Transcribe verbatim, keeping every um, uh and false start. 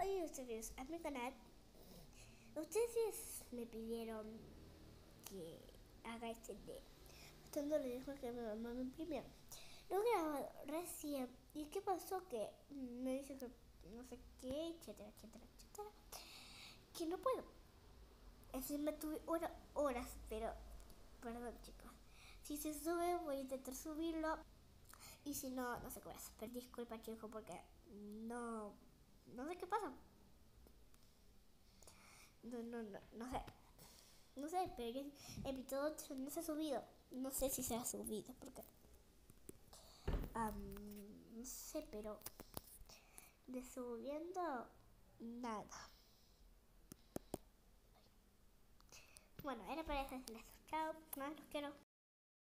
Hoy ustedes a mi canal. Ustedes me pidieron que haga este de Tanto le dijo que mi mamá me imprimió. Lo he grabado recién. ¿Y qué pasó? Que me dice que no sé qué, etcétera, etcétera, etcétera. Que no puedo. Encima tuve hora, horas, pero perdón, chicos. Si se sube, voy a intentar subirlo. Y si no, no sé qué voy a hacer. Pero disculpa, chicos, porque no. No sé qué pasa. No, no, no, no sé. No sé, pero yo, el video no se ha subido. No sé si se ha subido, porque. Um, no sé, pero. De subiendo. Nada. Bueno, era para decirles chao. No, los quiero.